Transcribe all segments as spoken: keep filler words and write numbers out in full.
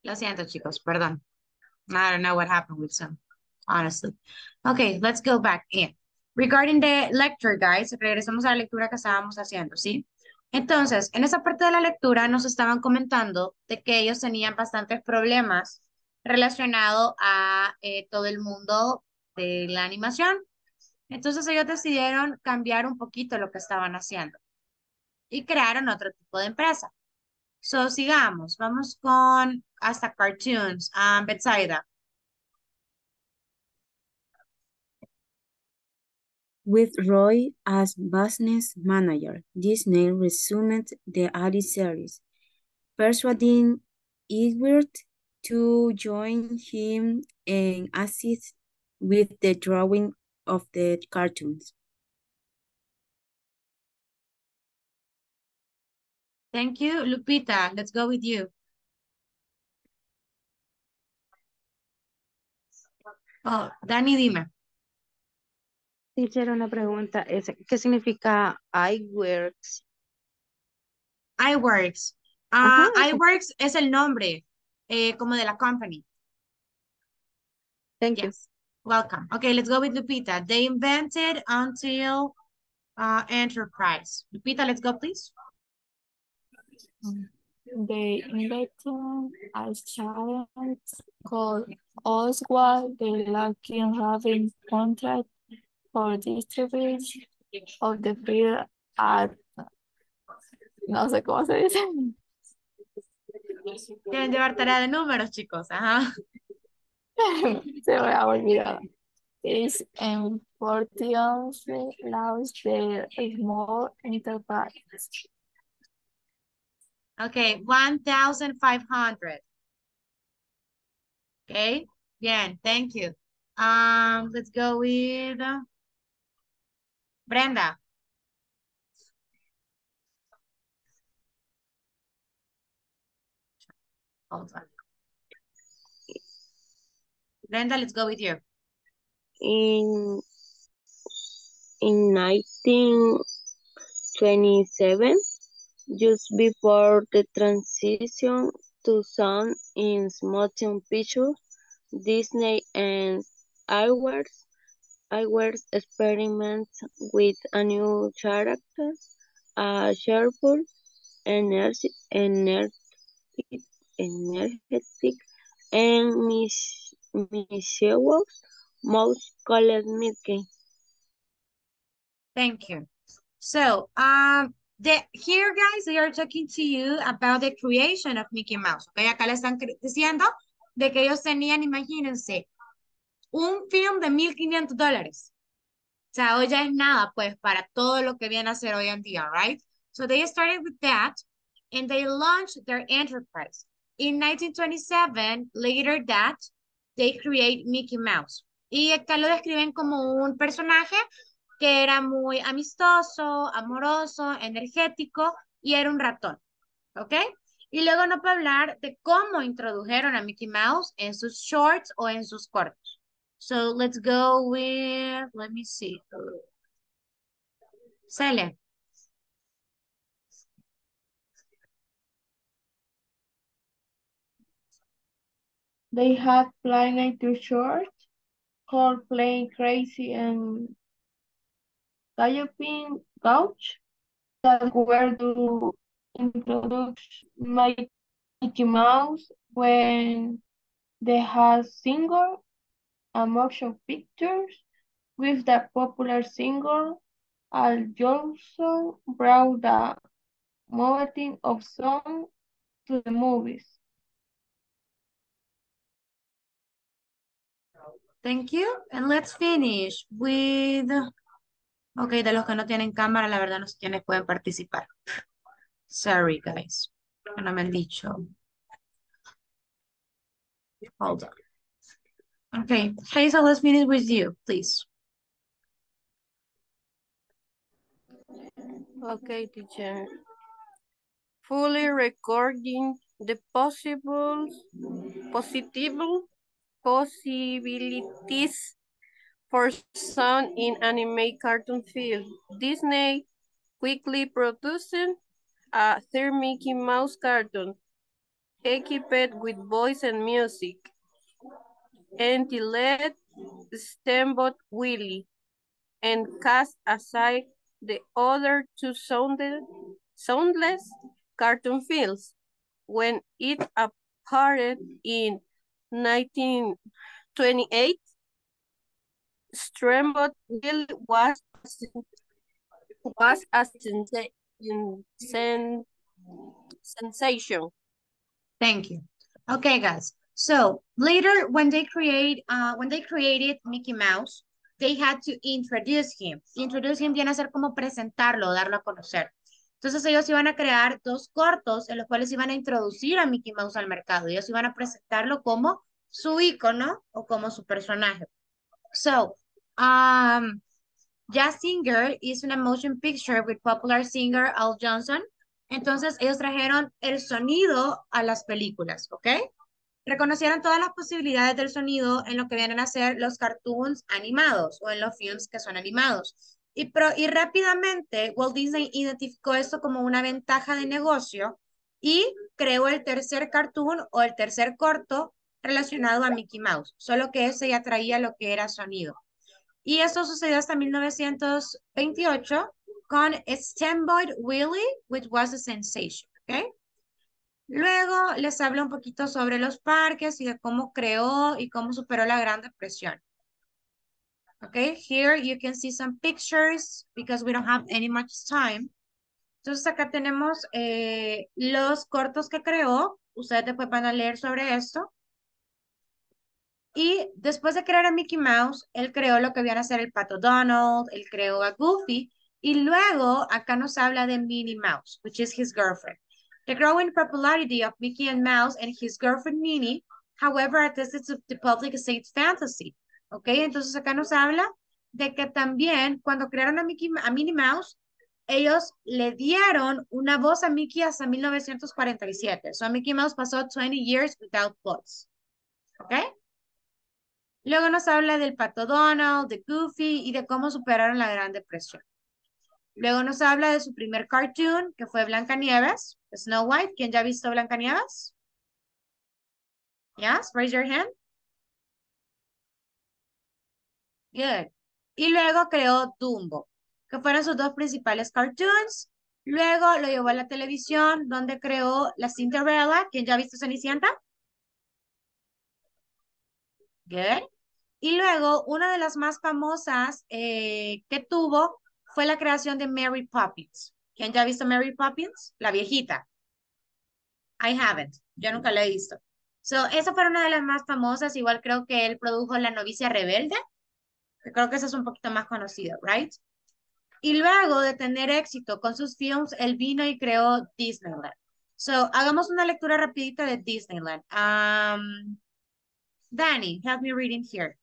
Lo siento, chicos, perdón. I don't know what happened with some, honestly. Okay, let's go back in. Regarding the lecture, guys, regresamos a la lectura que estábamos haciendo, ¿sí? Entonces, en esa parte de la lectura nos estaban comentando de que ellos tenían bastantes problemas relacionados a eh, todo el mundo de la animación. Entonces, ellos decidieron cambiar un poquito lo que estaban haciendo y crearon otro tipo de empresa. So, sigamos, vamos con hasta cartoons. Um, Betsaida. With Roy as business manager, Disney resumed the Alice series, persuading Edward to join him and assist with the drawing of the cartoons. Thank you. Lupita, let's go with you. Oh, Dani, dime. Teacher, una pregunta. Es, ¿qué significa iWorks? iWorks. Ajá, Ah, eso. iWorks es el nombre eh, como de la company. Thank you. Yes. Welcome. Okay, let's go with Lupita. They invented until uh, enterprise. Lupita, let's go, please. They invented a child called Oswald the Lucky Raven contract for distribution of the film at, no sé cómo se dice. Quieren llevar tarea de números, chicos. Ajá. Se me ha olvidado. Is important laws the small enterprise. Okay, one thousand five hundred. Okay, bien, thank you. Um, let's go with Brenda. Hold on. Brenda, let's go with you. In in nineteen twenty-seven, just before the transition to sound in motion pictures, Disney and iWorks, iWorks experiments with a new character, a cheerful, energetic, energetic, energetic and mis- mischievous mouse called Mickey. Thank you. So, um, the, here, guys, they are talking to you about the creation of Mickey Mouse. Okay, acá le están cre- diciendo de que ellos tenían, imagínense, un film de mil quinientos dólares. O sea, hoy ya es nada, pues, para todo lo que viene a ser hoy en día, right? So they started with that, and they launched their enterprise. In nineteen twenty-seven, later that, they create Mickey Mouse. Y acá lo describen como un personaje que era muy amistoso, amoroso, energético y era un ratón, ¿ok? Y luego no puedo hablar de cómo introdujeron a Mickey Mouse en sus shorts o en sus cortos. So let's go with, let me see. Celia. They had planned two shorts called Playing Crazy and Galloping Gauch that were to introduce Mickey Mouse when they had singer and motion pictures with the popular singer Al Jolson brought the mountain of song to the movies. Thank you. And let's finish with, ok, de los que no tienen cámara, la verdad no sé quiénes pueden participar. Sorry, guys. No me han dicho. Hold on. Okay, Hazel, let's finish with you, please. Okay, teacher. Fully recording the possible, possible possibilities for sound in anime cartoon film. Disney quickly producing a third Mickey Mouse cartoon, equipped with voice and music, entitled Steamboat Willie, and cast aside the other two sounded, soundless cartoon films. When it appeared in nineteen twenty-eight, Steamboat Willie was was a sensa- sen- sensation. Thank you. Okay, guys. So later, when they create, uh, when they created Mickey Mouse, they had to introduce him. Introduce him viene a ser como presentarlo, darlo a conocer. Entonces ellos iban a crear dos cortos en los cuales iban a introducir a Mickey Mouse al mercado. Ellos iban a presentarlo como su ícono o como su personaje. So, um, Jazz Singer is una motion picture with popular singer Al Johnson. Entonces ellos trajeron el sonido a las películas, ¿ok? Reconocieron todas las posibilidades del sonido en lo que vienen a ser los cartoons animados o en los films que son animados. Y, pro, y rápidamente Walt Disney identificó esto como una ventaja de negocio y creó el tercer cartoon o el tercer corto relacionado a Mickey Mouse, solo que ese ya traía lo que era sonido. Y eso sucedió hasta mil novecientos veintiocho con Steamboat Willie, which was a sensation, ¿ok? Luego les hablo un poquito sobre los parques y de cómo creó y cómo superó la Gran Depresión. Okay, here you can see some pictures because we don't have any much time. Entonces acá tenemos eh, los cortos que creó. Ustedes después van a leer sobre esto. Y después de crear a Mickey Mouse, él creó lo que viene a ser el Pato Donald, él creó a Goofy, y luego acá nos habla de Minnie Mouse, which is his girlfriend. The growing popularity of Mickey and Mouse and his girlfriend Minnie, however, attested to the public state fantasy. ¿Ok? Entonces acá nos habla de que también cuando crearon a, Mickey, a Minnie Mouse, ellos le dieron una voz a Mickey hasta mil novecientos cuarenta y siete. So Mickey Mouse pasó twenty years without voice. ¿Ok? Luego nos habla del Pato Donald, de Goofy y de cómo superaron la Gran Depresión. Luego nos habla de su primer cartoon, que fue Blancanieves, Snow White. ¿Quién ya ha visto Blancanieves? Yes, raise your hand. Good. Y luego creó Dumbo, que fueron sus dos principales cartoons. Luego lo llevó a la televisión, donde creó La Cinderella. ¿Quién ya ha visto Cenicienta? Good. Y luego, una de las más famosas eh, que tuvo fue la creación de Mary Poppins. ¿Quién ya ha visto Mary Poppins? La viejita. I haven't. Yo nunca la he visto. So, esa fue una de las más famosas. Igual creo que él produjo La novicia rebelde. Que creo que esa es un poquito más conocida, right? Y luego de tener éxito con sus films, él vino y creó Disneyland. So, hagamos una lectura rapidita de Disneyland. Um, Danny, help me reading here.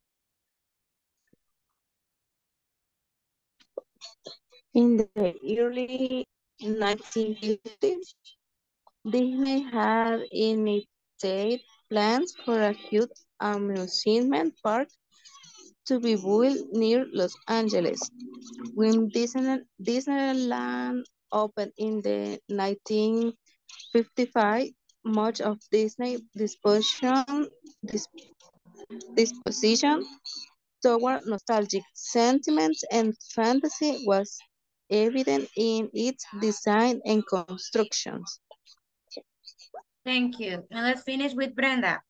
In the early nineteen fifties, Disney had initiated plans for a huge amusement park to be built near Los Angeles. When Disney, Disneyland opened in the nineteen fifty-five, much of Disney disposition, dis, disposition toward nostalgic sentiments and fantasy was evident in its design and constructions. Thank you. And let's finish with Brenda.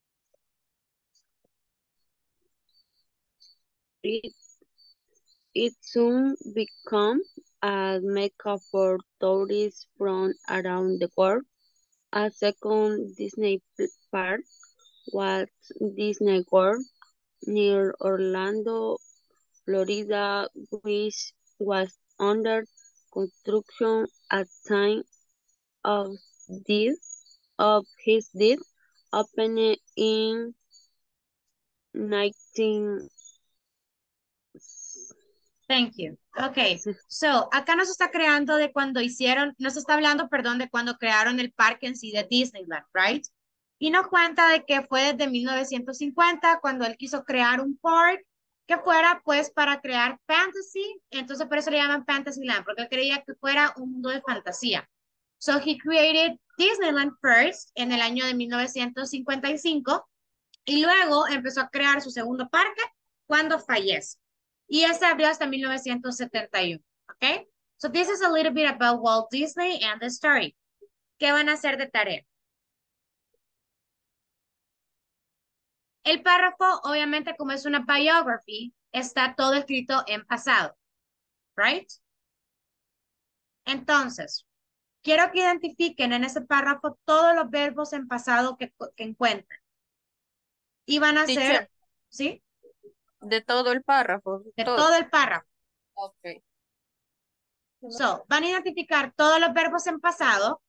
It, it soon became a mecca for tourists from around the world. A second Disney park was Disney World near Orlando, Florida, which was under construction at time of this of his death, opened in nineteen. Thank you. Okay, so acá nos está creando de cuando hicieron, nos está hablando, perdón, de cuando crearon el parque en sí de Disneyland, right? Y nos cuenta de que fue desde mil novecientos cincuenta cuando él quiso crear un park que fuera pues para crear fantasy, entonces por eso le llaman Fantasyland, porque él creía que fuera un mundo de fantasía. So he created Disneyland first en el año de mil novecientos cincuenta y cinco y luego empezó a crear su segundo parque cuando fallece. Y ese abrió hasta mil novecientos setenta y uno, ¿ok? So this is a little bit about Walt Disney and the story. ¿Qué van a hacer de tarea? El párrafo, obviamente, como es una biography, está todo escrito en pasado, right? Entonces, quiero que identifiquen en ese párrafo todos los verbos en pasado que, que encuentren. Y van a Teacher, ser, ¿sí? de todo el párrafo. De todo. todo el párrafo. Ok. So, van a identificar todos los verbos en pasado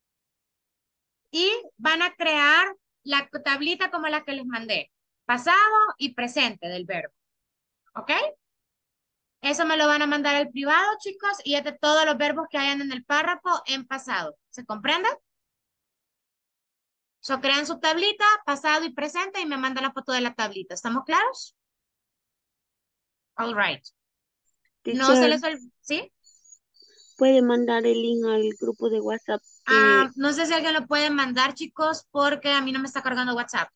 y van a crear la tablita como la que les mandé. Pasado y presente del verbo. ¿Ok? Eso me lo van a mandar al privado, chicos, y es de todos los verbos que hayan en el párrafo en pasado. ¿Se comprende? So, crean su tablita, pasado y presente, y me mandan la foto de la tablita. ¿Estamos claros? All right. No se Teacher, les olvide, ¿sí? puede mandar el link al grupo de WhatsApp. que- Ah, no sé si alguien lo puede mandar, chicos, porque a mí no me está cargando WhatsApp.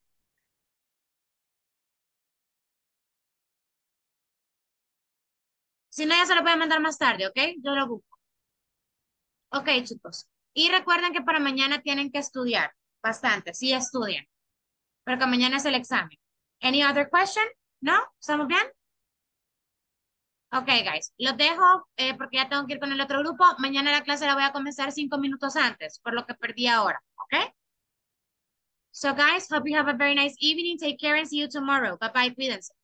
Si no, ya se lo voy a mandar más tarde, ¿ok? Yo lo busco. Ok, chicos. Y recuerden que para mañana tienen que estudiar bastante. Sí, estudien. Porque mañana es el examen. Any other question? ¿No? ¿Estamos bien? Ok, guys. Los dejo eh, porque ya tengo que ir con el otro grupo. Mañana la clase la voy a comenzar cinco minutos antes, por lo que perdí ahora. ¿Ok? So, guys, hope you have a very nice evening. Take care and see you tomorrow. Bye-bye. Cuídense.